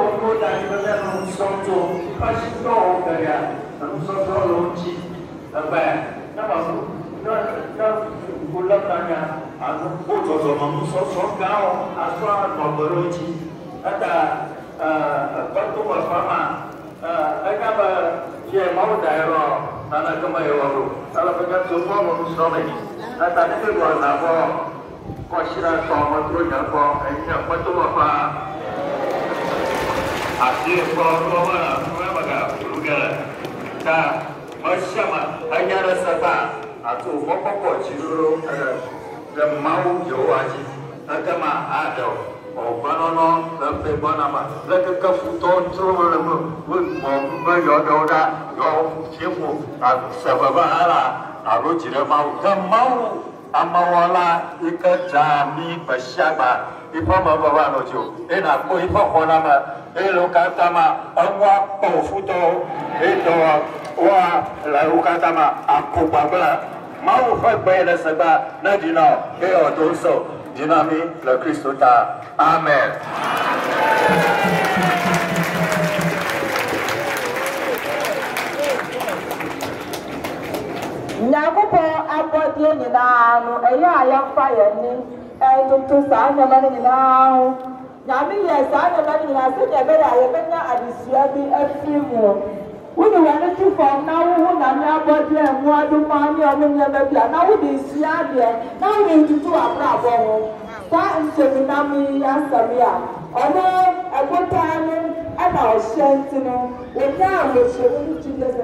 我在你们那种双重，他是高的呀，能说说逻辑，对不对？那么不老当呀，不做做梦说高，说不逻辑，关注我方嘛，那么也冇带了，那个没有了，那个跟中国我们说的，但那个我那个。我现在上我做阳光，我做我发，是我们那个不个，那我想嘛，人家的是吧？做我包括其实这毛油啊，那个嘛就banana，那被 banana， 那个葡萄做了我要的要天赋什么啦，如今的毛Amawala ika jami basyaba ipa mabawa nojo ena ko ipa honama elo katama angwa pofuto eto wa la ukatama aku babla mau fa bayna saba nadina e odoso dinami la Kristo ta amen. Nyakupo abodie nyinaa no eya ayamfa yɛni ɛtutu saa nneɛma no nyinaa ho nyame yɛ saa nneɛma no nyinaa sɛdeɛ ɛbɛyɛ a yɛbɛnya adesua bi afiri mu wode w'ani to fam na wohu nyame abɔdeɛ mu adoma ne ɔmo nneɛma bi a na wode sua adeɛ na wode ntutu w'abrabɔ ho saa nhyɛminam yi asɛm yi a ɔno ɛbotaa no ɛna ɔhyɛ nti no wɔnya a wɔhyɛ mu kyi dɛ sɛ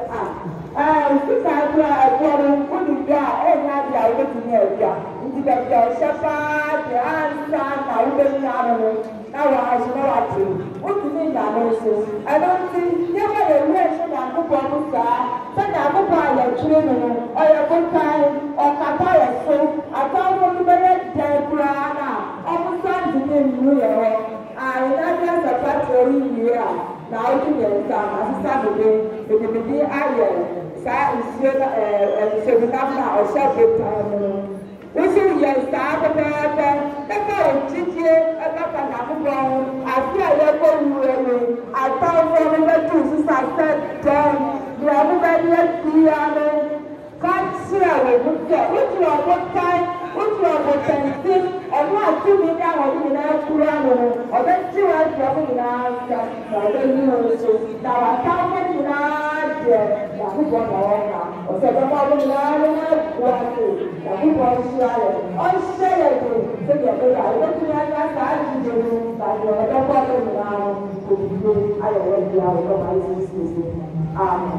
sika kura ɛkɔrɔ nkɔdu bi a ɛnya bi a wobɛtumi awia nti bɛbi a ɔhyɛ paa de ansa na wobɛnya no no na wɔahye na wate wotumi nya no so ɛno nti yɛma yɛwura ɛhyɛ nyankopɔn no saa sɛ nyankopɔn a yɛtwere no no ɔyɛ botan ɔkata yɛ so atamfo no bɛyɛ dɛn koraa no a ɔmo sa ntumi nnuru yɛ hɔ yɛnade asɛpa kyerɛ yi wie a na wode yɛ nsa asesa bebe bebebebe ayɛ saa nsuo na nsuominam na ɔhyɛ botan no wosi yɛ saa pɛpɛɛpɛ ɛka okyidie ɛbɛka nyakopɔn afi a yɛkɔ wura no atamfo no bɛtu sisa sɛ dɛn deɛ wobɛyɛ bia no ka kyerɛ wo ho sɛ wotu ɔbotan wotu ɔbotantim ɔno atumi ne ahɔde nyinaa kura no no ɔbɛkyi wɔ akyerɛ mo nyinaa nsa na ɔbɛyi no so na watamfo no nyinaa deɛ nyakopɔn na wɔka ɔsɛ bɛma ɔmo nyinaa no na akua so nyakopɔn hyia yɛ ɔnhyɛ yɛ do sɛdeɛ ɛbɛyɛ a yɛbɛtumi anya saa agyegye no na deɛ ɔbɛbɔ no nyinaa no kɔbibie ayɛ wɔ bi a wɔbɛma ayɛ siesie amen.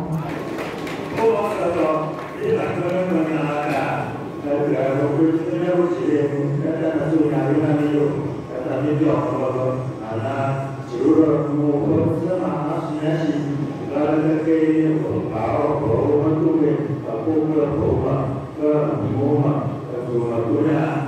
Hãy subscribe cho kênh Ghiền Mì Gõ để không bỏ lỡ những video hấp dẫn.